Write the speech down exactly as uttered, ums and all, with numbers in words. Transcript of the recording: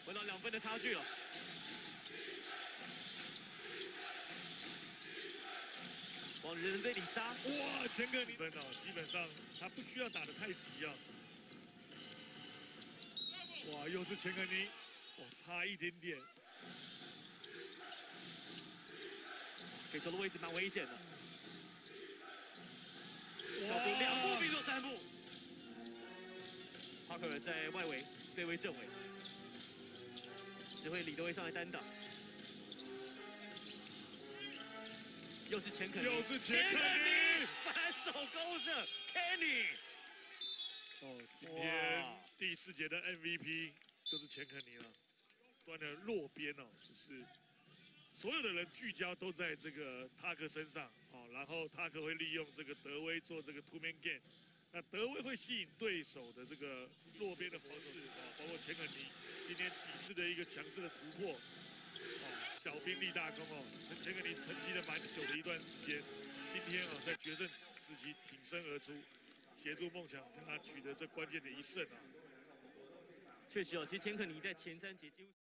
回到两分的差距了。往人堆里杀， 哇，钱可尼真的基本上他不需要打得太急啊。哇，又是钱可尼，哇，差一点点。 给球的位置蛮危险的。小兵两步并作三步。帕克尔在外围对位正位，指挥李德威上来单挡。 又是钱肯尼， 又是钱肯尼， 反手勾射 ，Kenny。 哦，今天第四节的 M V P 就是钱肯尼了，断了落边哦，就是所有的人聚焦都在这个塔克身上哦，然后塔克会利用这个德威做这个 two man game， 那德威会吸引对手的这个落边的方式哦，包括钱肯尼今天几次的一个强势的突破。 哦，小兵立大功哦！钱肯尼沉寂了蛮久的一段时间，今天哦在决胜时期挺身而出，协助梦想将他取得这关键的一胜啊！ 确实哦，其实钱肯尼在前三节几乎。